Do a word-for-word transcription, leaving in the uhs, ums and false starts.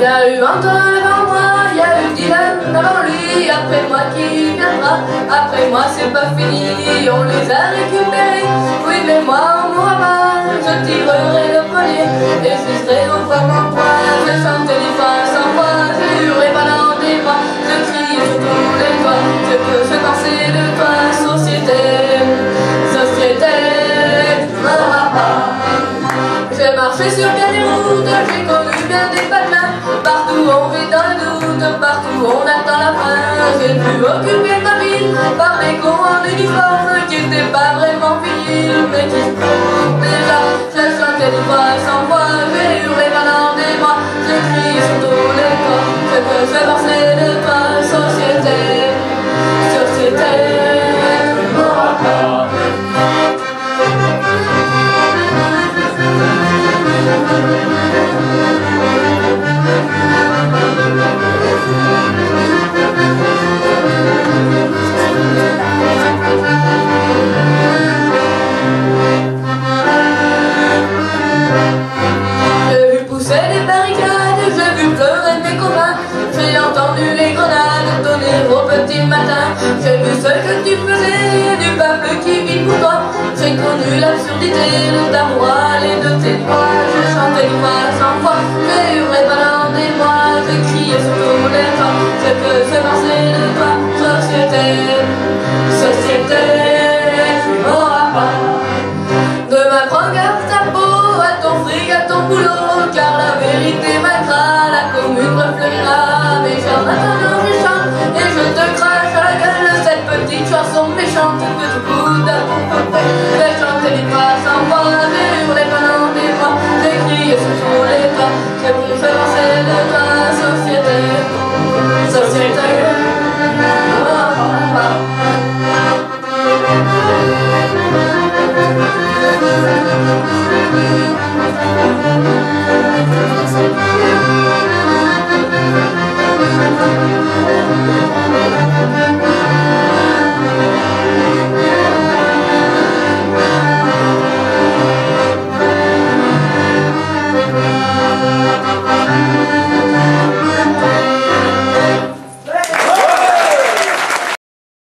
y a eu Antoine avant moi, il y a eu Dylan avant lui, après moi qui viendra, après moi c'est pas fini, on les a récupérés, oui mais moi on mourra pas, je tirerai le poignet, et je serai au froid en toi, je chanterai des phrases sans voix, je hurlerai pendant des mois, je crie sur tous les toits, ce que je pensais de toi, société, société, ah, ah. J'ai marché sur bien des routes, j'ai connu bien des patelins. Partout on vit dans le doute, partout on attend la fin. J'ai pu occuper ma ville par des cons en uniforme qui n'étaient pas vraiment virils, mais qui font déjà. J'ai chanté des voix sans voix, j'ai hurlé pendant des mois, j'ai crié sur tous les toits ce que je pensais de toi, société, société. J'ai vu pousser des barricades, j'ai vu pleurer mes copains, j'ai entendu les grenades donner au petit matin, j'ai vu ce que tu faisais du peuple qui vit pour toi, j'ai connu l'absurdité de ta voix.